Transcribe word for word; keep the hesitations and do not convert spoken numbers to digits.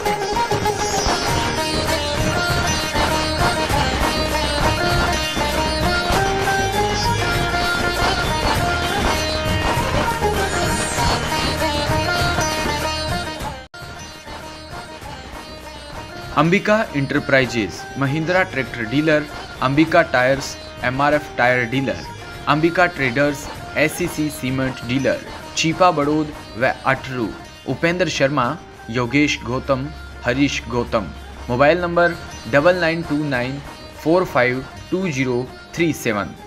Ambika enterprises, Mahindra tractor dealer, Ambika tyres, MRF tyre dealer, Ambika traders, SCC cement dealer, Cheepa Barod व Atru, Upendra Sharma, Yogesh Gautam, Harish Gautam. Mobile number double nine two nine four five two zero three seven.